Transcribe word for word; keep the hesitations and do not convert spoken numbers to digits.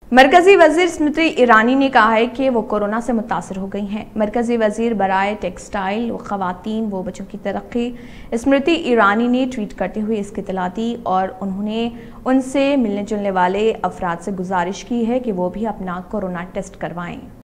मरकजी वजीर स्मृति ईरानी ने कहा है कि वो कोरोना से मुतासर हो गई हैं। मरकजी वजीर बराए टेक्सटाइल व ख़वातीन व बच्चों की तरक्की स्मृति ईरानी ने ट्वीट करते हुए इसकी इत्तला दी और उन्होंने उनसे मिलने जुलने वाले अफराद से गुजारिश की है कि वो भी अपना कोरोना टेस्ट करवाएं।